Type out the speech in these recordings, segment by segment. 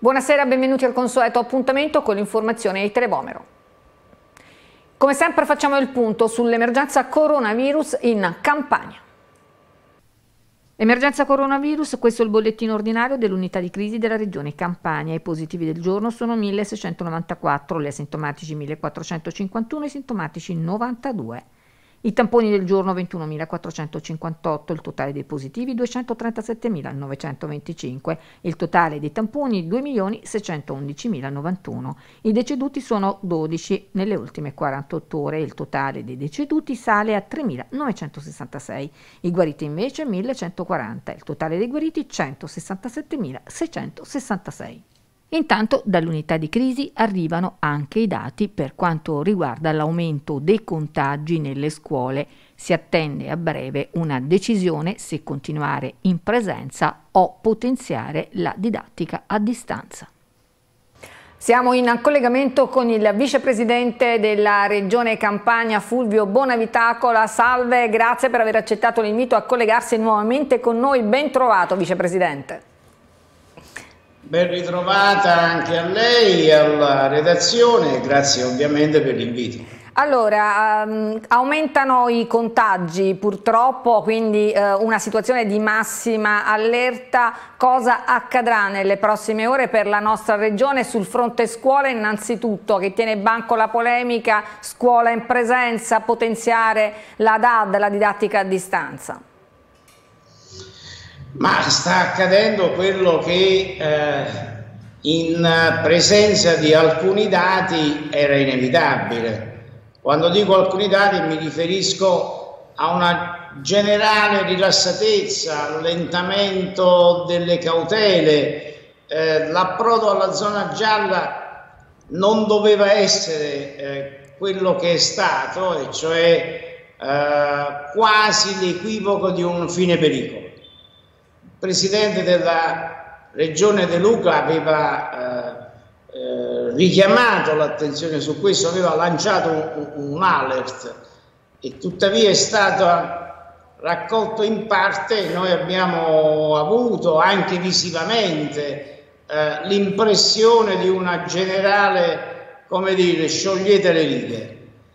Buonasera, benvenuti al consueto appuntamento con l'informazione di Televomero. Come sempre facciamo il punto sull'emergenza coronavirus in Campania. Emergenza coronavirus, questo è il bollettino ordinario dell'unità di crisi della regione Campania. I positivi del giorno sono 1694, gli asintomatici 1451, i sintomatici 92. I tamponi del giorno 21.458, il totale dei positivi 237.925, il totale dei tamponi 2.611.091. I deceduti sono 12 nelle ultime 48 ore, il totale dei deceduti sale a 3.966. I guariti invece 1.140, il totale dei guariti 167.666. Intanto dall'unità di crisi arrivano anche i dati per quanto riguarda l'aumento dei contagi nelle scuole. Si attende a breve una decisione se continuare in presenza o potenziare la didattica a distanza. Siamo in collegamento con il vicepresidente della regione Campania, Fulvio Bonavitacola. Salve, grazie per aver accettato l'invito a collegarsi nuovamente con noi. Ben trovato, vicepresidente. Ben ritrovata anche a lei e alla redazione, grazie ovviamente per l'invito. Allora, aumentano i contagi purtroppo, quindi una situazione di massima allerta. Cosa accadrà nelle prossime ore per la nostra regione sul fronte scuola innanzitutto, che tiene banco la polemica scuola in presenza, potenziare la DAD, la didattica a distanza? Ma sta accadendo quello che in presenza di alcuni dati era inevitabile. Quando dico alcuni dati mi riferisco a una generale rilassatezza, allentamento delle cautele, l'approdo alla zona gialla non doveva essere quello che è stato, e cioè quasi l'equivoco di un fine pericolo. Il presidente della regione De Luca aveva richiamato l'attenzione su questo, aveva lanciato un alert e tuttavia è stato raccolto in parte. Noi abbiamo avuto anche visivamente l'impressione di una generale, come dire, sciogliete le righe.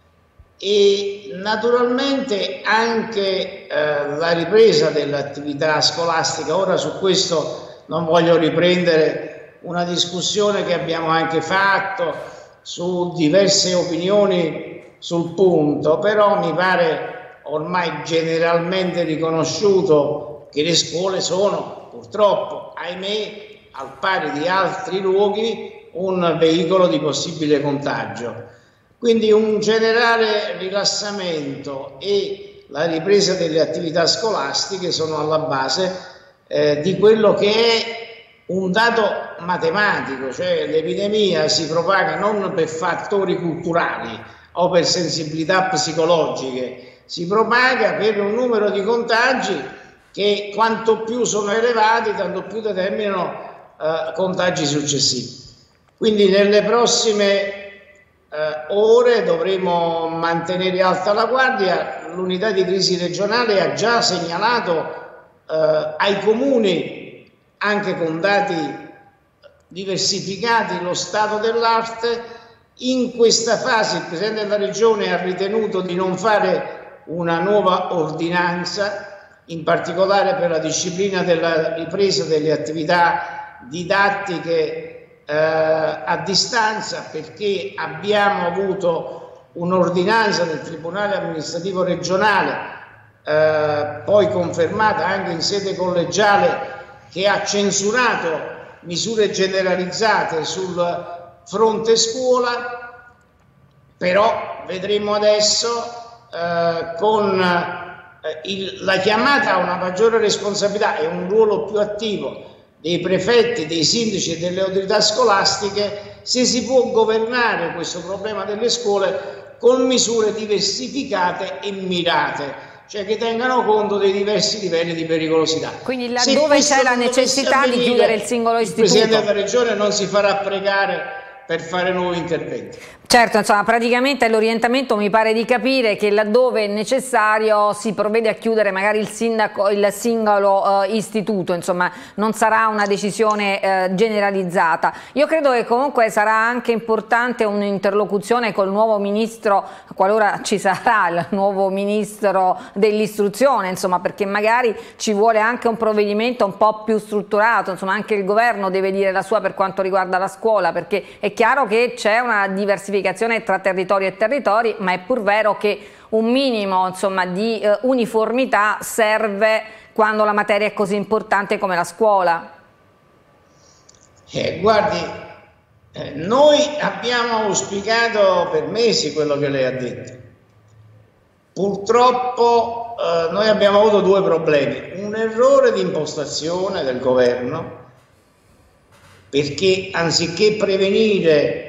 E naturalmente anche la ripresa dell'attività scolastica. Ora su questo non voglio riprendere una discussione che abbiamo anche fatto su diverse opinioni sul punto, però mi pare ormai generalmente riconosciuto che le scuole sono purtroppo, ahimè, al pari di altri luoghi, un veicolo di possibile contagio. Quindi un generale rilassamento e la ripresa delle attività scolastiche sono alla base di quello che è un dato matematico, cioè l'epidemia si propaga non per fattori culturali o per sensibilità psicologiche, si propaga per un numero di contagi che quanto più sono elevati, tanto più determinano contagi successivi. Quindi nelle prossime ore dovremo mantenere alta la guardia. L'unità di crisi regionale ha già segnalato ai comuni, anche con dati diversificati, lo stato dell'arte. In questa fase il Presidente della Regione ha ritenuto di non fare una nuova ordinanza, in particolare per la disciplina della ripresa delle attività didattiche a distanza, perché abbiamo avuto un'ordinanza del Tribunale amministrativo regionale, poi confermata anche in sede collegiale, che ha censurato misure generalizzate sul fronte scuola. Però vedremo adesso con la chiamata a una maggiore responsabilità e un ruolo più attivo dei prefetti, dei sindaci e delle autorità scolastiche, se si può governare questo problema delle scuole con misure diversificate e mirate, cioè che tengano conto dei diversi livelli di pericolosità. Quindi laddove c'è la necessità di chiudere il singolo istituto, il Presidente della Regione non si farà pregare per fare nuovi interventi. Certo, insomma, praticamente l'orientamento mi pare di capire che laddove è necessario si provvede a chiudere magari il singolo istituto, insomma non sarà una decisione generalizzata. Io credo che comunque sarà anche importante un'interlocuzione col nuovo ministro, qualora ci sarà il nuovo ministro dell'istruzione, insomma, perché magari ci vuole anche un provvedimento un po' più strutturato, insomma anche il governo deve dire la sua per quanto riguarda la scuola, perché è chiaro che c'è una diversificazione tra territori e territori, ma è pur vero che un minimo, insomma, di uniformità serve quando la materia è così importante come la scuola. Guardi, noi abbiamo auspicato per mesi quello che lei ha detto. Purtroppo noi abbiamo avuto due problemi: un errore di impostazione del governo, perché anziché prevenire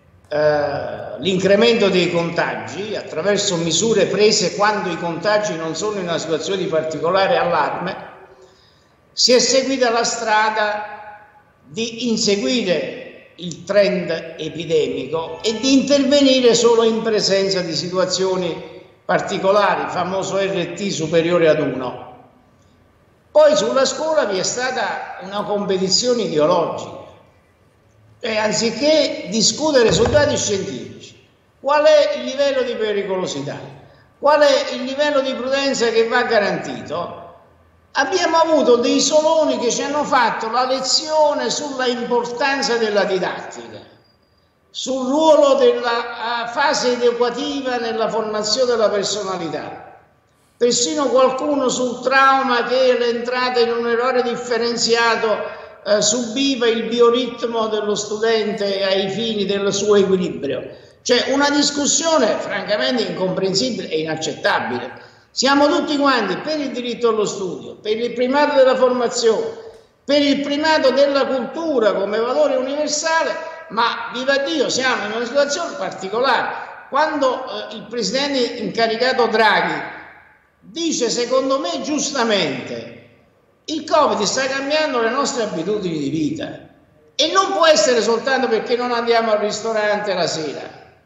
l'incremento dei contagi attraverso misure prese quando i contagi non sono in una situazione di particolare allarme, si è seguita la strada di inseguire il trend epidemico e di intervenire solo in presenza di situazioni particolari, famoso RT superiore ad 1. Poi sulla scuola vi è stata una competizione ideologica. Anziché discutere su dati scientifici, qual è il livello di pericolosità, qual è il livello di prudenza che va garantito, abbiamo avuto dei soloni che ci hanno fatto la lezione sulla importanza della didattica, sul ruolo della fase educativa nella formazione della personalità, persino qualcuno sul trauma che l'entrata in un errore differenziato subiva il bioritmo dello studente ai fini del suo equilibrio. Cioè una discussione francamente incomprensibile e inaccettabile. Siamo tutti quanti per il diritto allo studio, per il primato della formazione, per il primato della cultura come valore universale, ma viva Dio siamo in una situazione particolare. Quando il presidente incaricato Draghi dice, secondo me giustamente, il Covid sta cambiando le nostre abitudini di vita e non può essere soltanto perché non andiamo al ristorante la sera,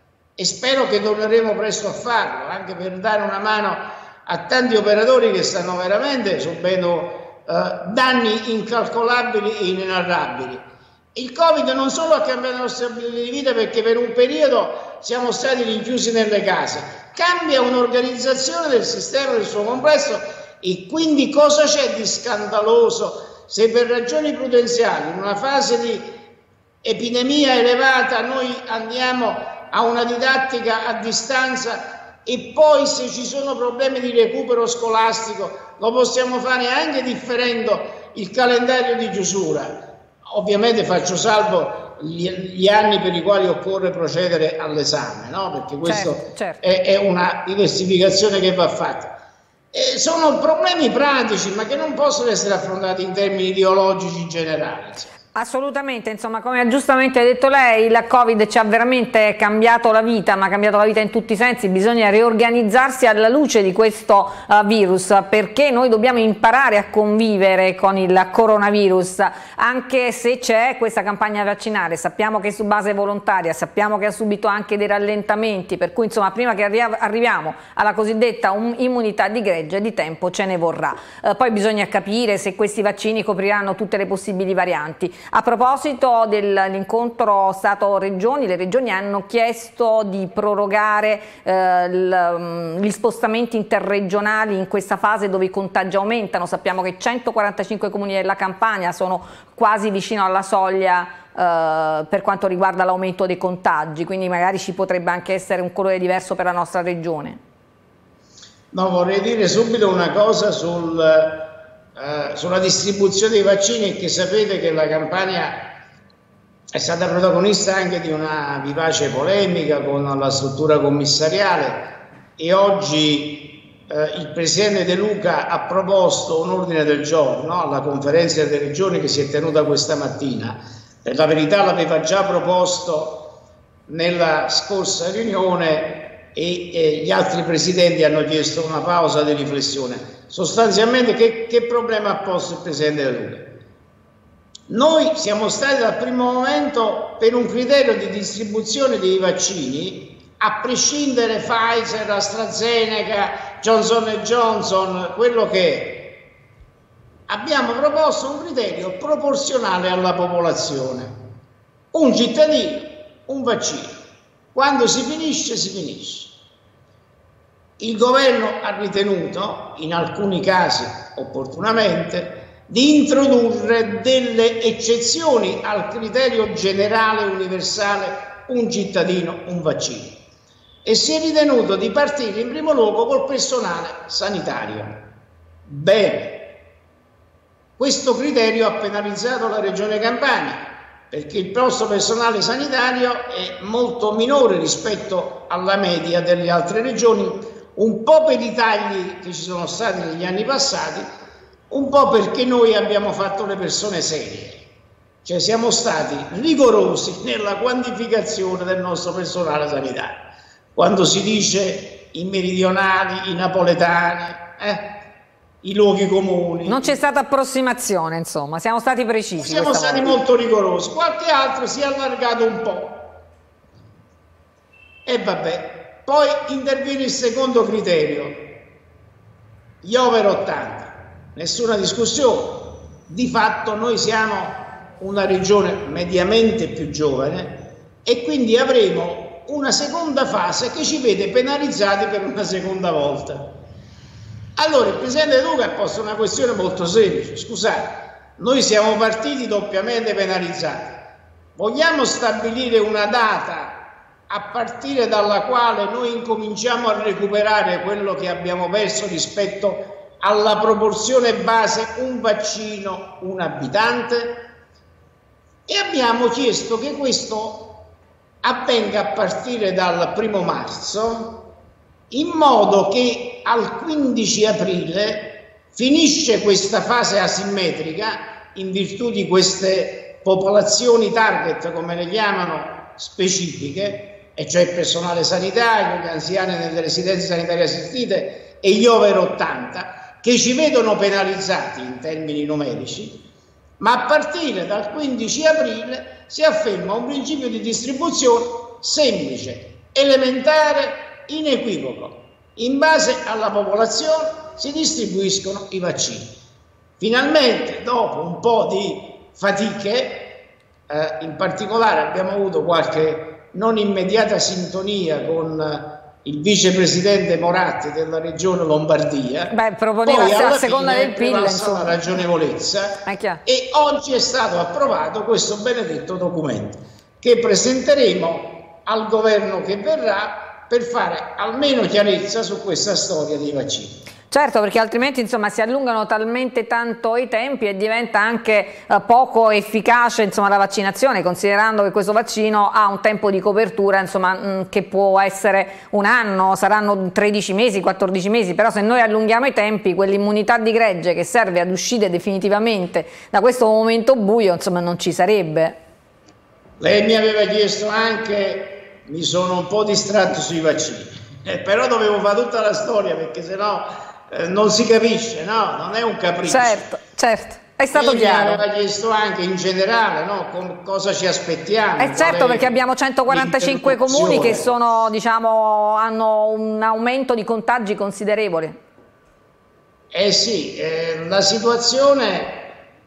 e spero che torneremo presto a farlo, anche per dare una mano a tanti operatori che stanno veramente subendo danni incalcolabili e inenarrabili. Il Covid non solo ha cambiato le nostre abitudini di vita perché per un periodo siamo stati rinchiusi nelle case, cambia un'organizzazione del sistema nel suo complesso. E quindi cosa c'è di scandaloso se per ragioni prudenziali in una fase di epidemia elevata noi andiamo a una didattica a distanza e poi se ci sono problemi di recupero scolastico lo possiamo fare anche differendo il calendario di chiusura? Ovviamente faccio salvo gli anni per i quali occorre procedere all'esame, no? Perché questo certo. È una diversificazione che va fatta. Sono problemi pratici, ma che non possono essere affrontati in termini ideologici generali. Assolutamente, insomma, come giustamente ha detto lei, il Covid ci ha veramente cambiato la vita, ma ha cambiato la vita in tutti i sensi. Bisogna riorganizzarsi alla luce di questo virus, perché noi dobbiamo imparare a convivere con il coronavirus, anche se c'è questa campagna vaccinale. Sappiamo che è su base volontaria, sappiamo che ha subito anche dei rallentamenti, per cui insomma prima che arriviamo alla cosiddetta immunità di gregge di tempo ce ne vorrà. Poi bisogna capire se questi vaccini copriranno tutte le possibili varianti. A proposito dell'incontro Stato-Regioni, le regioni hanno chiesto di prorogare gli spostamenti interregionali in questa fase dove i contagi aumentano. Sappiamo che 145 comuni della Campania sono quasi vicino alla soglia per quanto riguarda l'aumento dei contagi, quindi magari ci potrebbe anche essere un colore diverso per la nostra regione. No, vorrei dire subito una cosa sulla distribuzione dei vaccini, che sapete che la Campania è stata protagonista anche di una vivace polemica con la struttura commissariale e oggi il Presidente De Luca ha proposto un ordine del giorno alla conferenza delle regioni che si è tenuta questa mattina. Per la verità l'aveva già proposto nella scorsa riunione e gli altri presidenti hanno chiesto una pausa di riflessione. Sostanzialmente che problema ha posto il Presidente De Luca? Noi siamo stati dal primo momento per un criterio di distribuzione dei vaccini, a prescindere Pfizer, AstraZeneca, Johnson Johnson, quello che è. Abbiamo proposto un criterio proporzionale alla popolazione. Un cittadino, un vaccino. Quando si finisce, si finisce. Il governo ha ritenuto, in alcuni casi opportunamente, di introdurre delle eccezioni al criterio generale universale un cittadino, un vaccino, e si è ritenuto di partire in primo luogo col personale sanitario. Bene, questo criterio ha penalizzato la Regione Campania, perché il nostro personale sanitario è molto minore rispetto alla media delle altre regioni, un po' per i tagli che ci sono stati negli anni passati, un po' perché noi abbiamo fatto le persone serie, cioè siamo stati rigorosi nella quantificazione del nostro personale sanitario. Quando si dice i meridionali, i napoletani, i luoghi comuni. Non c'è stata approssimazione, insomma, siamo stati precisi. Siamo stati molto rigorosi, qualche altro si è allargato un po'. E vabbè, poi interviene il secondo criterio, gli over 80. Nessuna discussione, di fatto noi siamo una regione mediamente più giovane e quindi avremo una seconda fase che ci vede penalizzati per una seconda volta. Allora il Presidente De Luca ha posto una questione molto semplice: scusate, noi siamo partiti doppiamente penalizzati, vogliamo stabilire una data a partire dalla quale noi incominciamo a recuperare quello che abbiamo perso rispetto alla proporzione base un vaccino, un abitante? E abbiamo chiesto che questo avvenga a partire dal 1° marzo, in modo che al 15 aprile finisce questa fase asimmetrica in virtù di queste popolazioni target, come le chiamano, specifiche, e cioè il personale sanitario, gli anziani nelle residenze sanitarie assistite e gli over 80, che ci vedono penalizzati in termini numerici, ma a partire dal 15 aprile si afferma un principio di distribuzione semplice, elementare, inequivoco. In base alla popolazione si distribuiscono i vaccini. Finalmente, dopo un po' di fatiche, in particolare abbiamo avuto qualche non immediata sintonia con il vicepresidente Moratti della regione Lombardia. Proponeva a seconda del PIL, la ragionevolezza, e oggi è stato approvato questo benedetto documento che presenteremo al governo che verrà per fare almeno chiarezza su questa storia dei vaccini. Certo, perché altrimenti insomma si allungano talmente tanto i tempi e diventa anche poco efficace insomma la vaccinazione, considerando che questo vaccino ha un tempo di copertura insomma che può essere un anno, saranno 13 mesi, 14 mesi, però se noi allunghiamo i tempi, quell'immunità di gregge che serve ad uscire definitivamente da questo momento buio insomma non ci sarebbe. Lei mi aveva chiesto anche, mi sono un po' distratto sui vaccini, però dovevo fare tutta la storia perché sennò non si capisce, no? Non è un capriccio. Certo, è stato chiaro. Mi aveva chiesto anche in generale, no? Con cosa ci aspettiamo. Certo, perché abbiamo 145 comuni che sono, diciamo, hanno un aumento di contagi considerevole. Sì, la situazione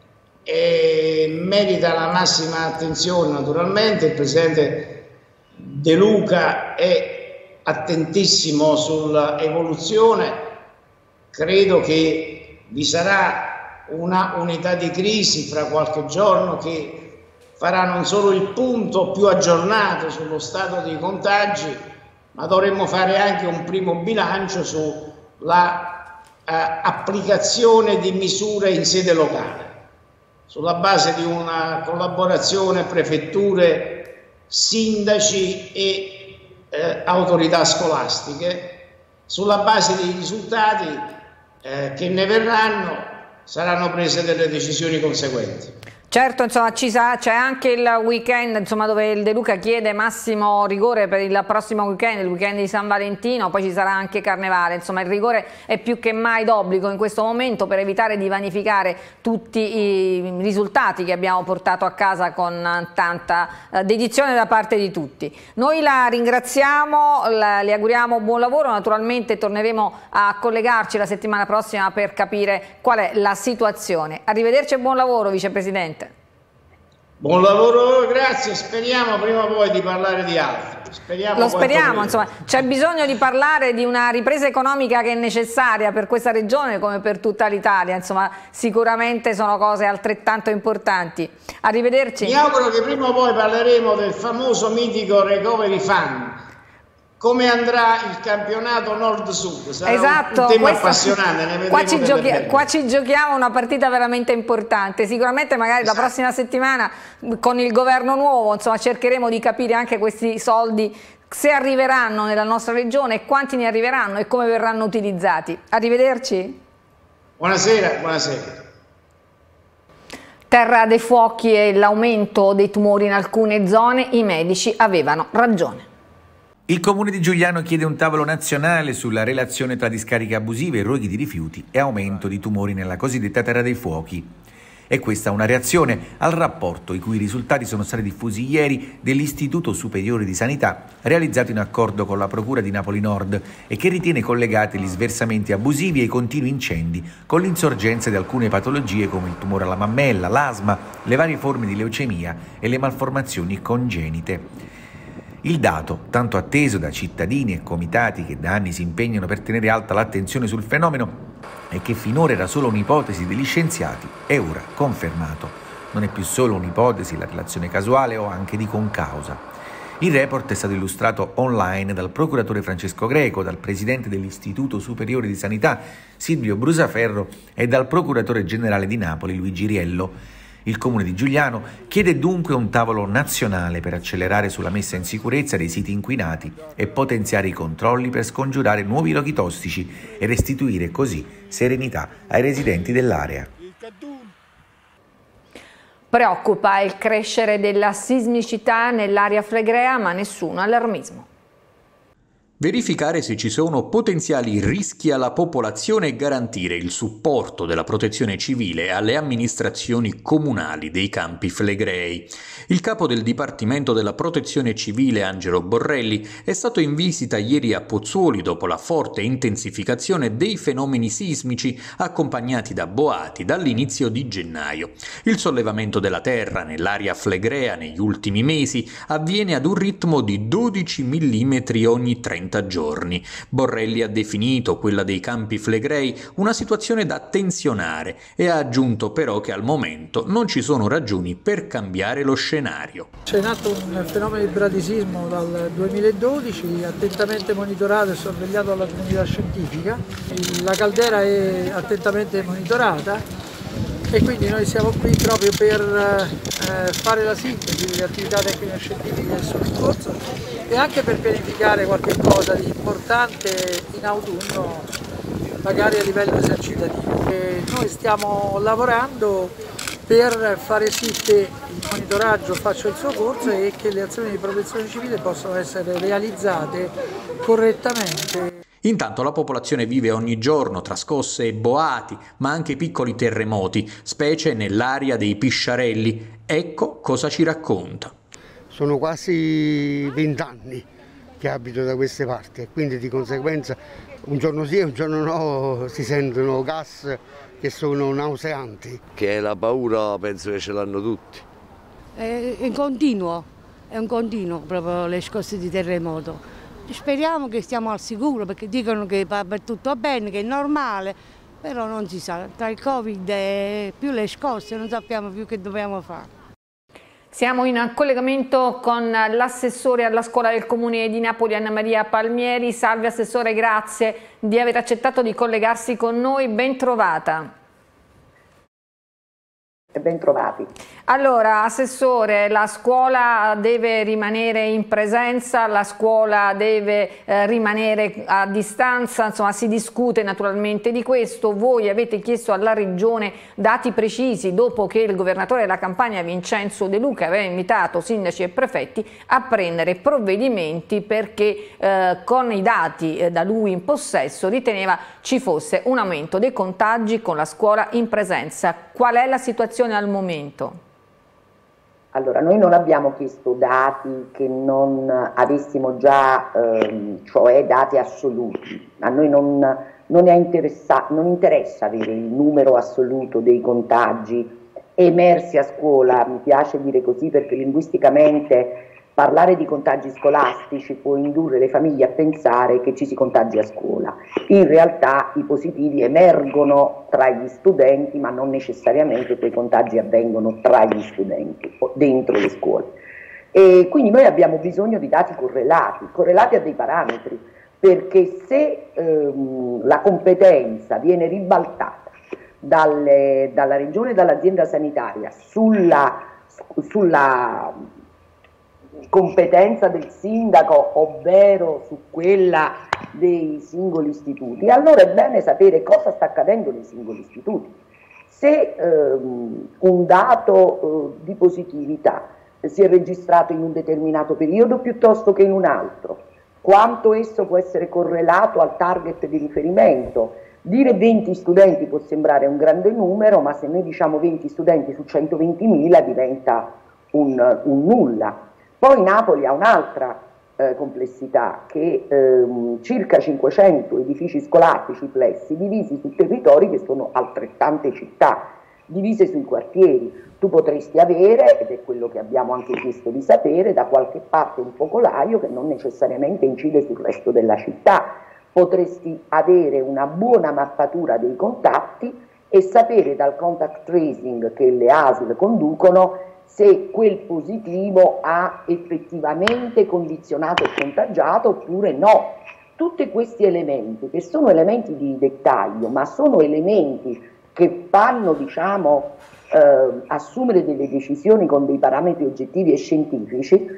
merita la massima attenzione naturalmente. Il Presidente De Luca è attentissimo sull'evoluzione. Credo che vi sarà una unità di crisi fra qualche giorno che farà non solo il punto più aggiornato sullo stato dei contagi, ma dovremmo fare anche un primo bilancio sulla applicazione di misure in sede locale, sulla base di una collaborazione prefetture, sindaci e autorità scolastiche. Sulla base dei risultati che ne verranno saranno prese delle decisioni conseguenti. Certo, insomma, c'è anche il weekend, insomma, dove il De Luca chiede massimo rigore per il prossimo weekend, il weekend di San Valentino, poi ci sarà anche Carnevale, insomma il rigore è più che mai d'obbligo in questo momento per evitare di vanificare tutti i risultati che abbiamo portato a casa con tanta dedizione da parte di tutti. Noi la ringraziamo, le auguriamo buon lavoro, naturalmente torneremo a collegarci la settimana prossima per capire qual è la situazione. Arrivederci e buon lavoro, Vicepresidente. Buon lavoro, grazie, speriamo prima o poi di parlare di altro. Lo speriamo, insomma, c'è bisogno di parlare di una ripresa economica che è necessaria per questa regione come per tutta l'Italia, insomma sicuramente sono cose altrettanto importanti. Arrivederci. Mi auguro che prima o poi parleremo del famoso mitico Recovery Fund. Come andrà il campionato nord-sud? Sarà un tema appassionante. Qua ci giochiamo una partita veramente importante. Sicuramente magari la prossima settimana con il governo nuovo, insomma, cercheremo di capire anche questi soldi se arriveranno nella nostra regione e quanti ne arriveranno e come verranno utilizzati. Arrivederci. Buonasera, buonasera. Terra dei fuochi e l'aumento dei tumori in alcune zone, i medici avevano ragione. Il Comune di Giugliano chiede un tavolo nazionale sulla relazione tra discariche abusive, roghi di rifiuti e aumento di tumori nella cosiddetta Terra dei Fuochi. E questa è una reazione al rapporto i cui risultati sono stati diffusi ieri dell'Istituto Superiore di Sanità, realizzato in accordo con la Procura di Napoli Nord e che ritiene collegati gli sversamenti abusivi e i continui incendi con l'insorgenza di alcune patologie come il tumore alla mammella, l'asma, le varie forme di leucemia e le malformazioni congenite. Il dato, tanto atteso da cittadini e comitati che da anni si impegnano per tenere alta l'attenzione sul fenomeno, è che finora era solo un'ipotesi degli scienziati, è ora confermato. Non è più solo un'ipotesi, la relazione casuale o anche di concausa. Il report è stato illustrato online dal procuratore Francesco Greco, dal presidente dell'Istituto Superiore di Sanità Silvio Brusaferro e dal procuratore generale di Napoli Luigi Riello. Il Comune di Giugliano chiede dunque un tavolo nazionale per accelerare sulla messa in sicurezza dei siti inquinati e potenziare i controlli per scongiurare nuovi roghi tossici e restituire così serenità ai residenti dell'area. Preoccupa il crescere della sismicità nell'area flegrea, ma nessuno allarmismo. Verificare se ci sono potenziali rischi alla popolazione e garantire il supporto della protezione civile alle amministrazioni comunali dei Campi Flegrei. Il capo del Dipartimento della Protezione Civile, Angelo Borrelli, è stato in visita ieri a Pozzuoli dopo la forte intensificazione dei fenomeni sismici accompagnati da boati dall'inizio di gennaio. Il sollevamento della terra nell'area flegrea negli ultimi mesi avviene ad un ritmo di 12 mm ogni 30 giorni. Borrelli ha definito quella dei Campi Flegrei una situazione da tensionare e ha aggiunto però che al momento non ci sono ragioni per cambiare lo scenario. C'è in atto un fenomeno di bradisismo dal 2012, attentamente monitorato e sorvegliato dalla comunità scientifica. La caldera è attentamente monitorata e quindi noi siamo qui proprio per fare la sintesi delle attività tecnico-scientifiche che sono in corso e anche per pianificare qualche cosa di importante in autunno, magari a livello esercitativo. Noi stiamo lavorando per fare sì che il monitoraggio faccia il suo corso e che le azioni di protezione civile possano essere realizzate correttamente. Intanto la popolazione vive ogni giorno tra scosse e boati, ma anche piccoli terremoti, specie nell'area dei Pisciarelli. Ecco cosa ci racconta. Sono quasi 20 anni che abito da queste parti e quindi di conseguenza un giorno sì e un giorno no si sentono gas che sono nauseanti. Che la paura penso che ce l'hanno tutti. È un continuo proprio le scosse di terremoto. Speriamo che stiamo al sicuro perché dicono che va tutto bene, che è normale, però non si sa, tra il Covid e più le scosse non sappiamo più che dobbiamo fare. Siamo in collegamento con l'assessore alla scuola del Comune di Napoli, Anna Maria Palmieri. Salve Assessore, grazie di aver accettato di collegarsi con noi, ben trovata. ben trovati. Allora, Assessore, la scuola deve rimanere in presenza, la scuola deve rimanere a distanza, insomma si discute naturalmente di questo. Voi avete chiesto alla Regione dati precisi dopo che il governatore della Campania Vincenzo De Luca aveva invitato sindaci e prefetti a prendere provvedimenti perché con i dati da lui in possesso riteneva ci fosse un aumento dei contagi con la scuola in presenza. Qual è la situazione al momento? Allora, noi non abbiamo chiesto dati che non avessimo già, cioè dati assoluti. A noi non interessa avere il numero assoluto dei contagi emersi a scuola, mi piace dire così perché linguisticamente parlare di contagi scolastici può indurre le famiglie a pensare che ci si contagia a scuola. In realtà i positivi emergono tra gli studenti, ma non necessariamente quei contagi avvengono tra gli studenti o dentro le scuole. E quindi noi abbiamo bisogno di dati correlati a dei parametri, perché se la competenza viene ribaltata dalla Regione e dall'azienda sanitaria sulla competenza del sindaco, ovvero su quella dei singoli istituti, allora è bene sapere cosa sta accadendo nei singoli istituti. Se un dato di positività si è registrato in un determinato periodo piuttosto che in un altro, quanto esso può essere correlato al target di riferimento. Dire 20 studenti può sembrare un grande numero, ma se noi diciamo 20 studenti su 120.000 diventa un nulla. Poi Napoli ha un'altra complessità, che circa 500 edifici scolastici plessi divisi su territori che sono altrettante città, divise sui quartieri. Tu potresti avere, ed è quello che abbiamo anche chiesto di sapere, da qualche parte un focolaio che non necessariamente incide sul resto della città. Potresti avere una buona mappatura dei contatti e sapere dal contact tracing che le ASL conducono se quel positivo ha effettivamente condizionato e contagiato oppure no. Tutti questi elementi, che sono elementi di dettaglio, ma sono elementi che fanno, diciamo, assumere delle decisioni con dei parametri oggettivi e scientifici,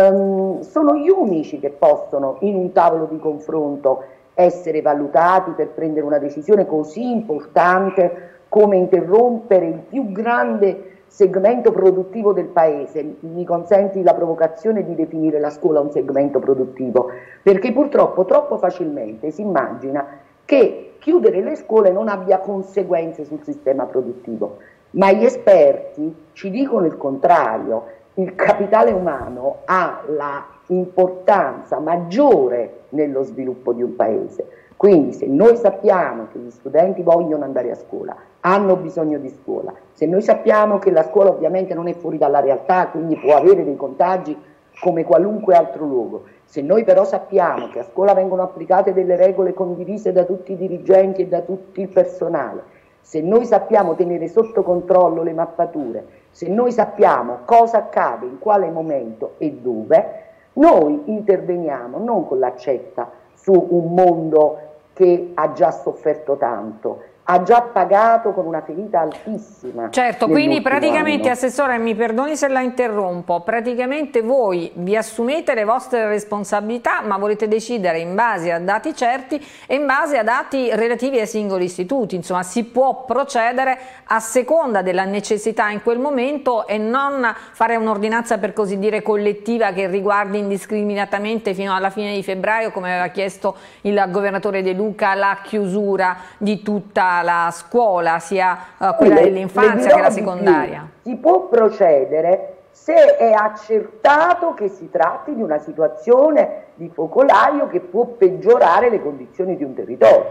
sono gli unici che possono in un tavolo di confronto essere valutati per prendere una decisione così importante come interrompere il più grande segmento produttivo del paese. Mi consenti la provocazione di definire la scuola un segmento produttivo, perché purtroppo troppo facilmente si immagina che chiudere le scuole non abbia conseguenze sul sistema produttivo, ma gli esperti ci dicono il contrario. Il capitale umano ha la importanza maggiore nello sviluppo di un paese. Quindi se noi sappiamo che gli studenti vogliono andare a scuola, hanno bisogno di scuola, se noi sappiamo che la scuola ovviamente non è fuori dalla realtà, quindi può avere dei contagi come qualunque altro luogo, se noi però sappiamo che a scuola vengono applicate delle regole condivise da tutti i dirigenti e da tutto il personale, se noi sappiamo tenere sotto controllo le mappature, se noi sappiamo cosa accade, in quale momento e dove, noi interveniamo non con l'accetta su un mondo che ha già sofferto tanto, ha già pagato con una ferita altissima. Certo, quindi praticamente, Assessore, mi perdoni se la interrompo, praticamente voi vi assumete le vostre responsabilità, ma volete decidere in base a dati certi e in base a dati relativi ai singoli istituti. Insomma, si può procedere a seconda della necessità in quel momento e non fare un'ordinanza, per così dire, collettiva che riguardi indiscriminatamente fino alla fine di febbraio, come aveva chiesto il governatore De Luca, la chiusura di tutta la scuola, sia quella dell'infanzia che la secondaria. Si può procedere se è accertato che si tratti di una situazione di focolaio che può peggiorare le condizioni di un territorio,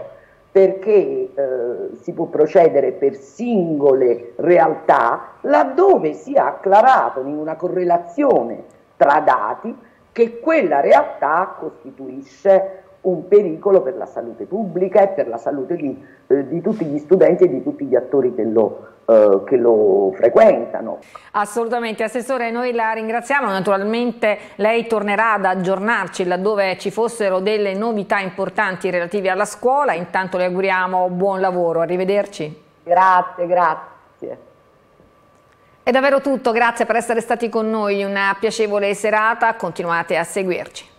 perché si può procedere per singole realtà laddove sia acclarato in una correlazione tra dati che quella realtà costituisce un pericolo per la salute pubblica e per la salute di tutti gli studenti e di tutti gli attori che lo frequentano. Assolutamente, Assessore, noi la ringraziamo, naturalmente lei tornerà ad aggiornarci laddove ci fossero delle novità importanti relative alla scuola. Intanto le auguriamo buon lavoro, arrivederci. Grazie, grazie. È davvero tutto, grazie per essere stati con noi, una piacevole serata, continuate a seguirci.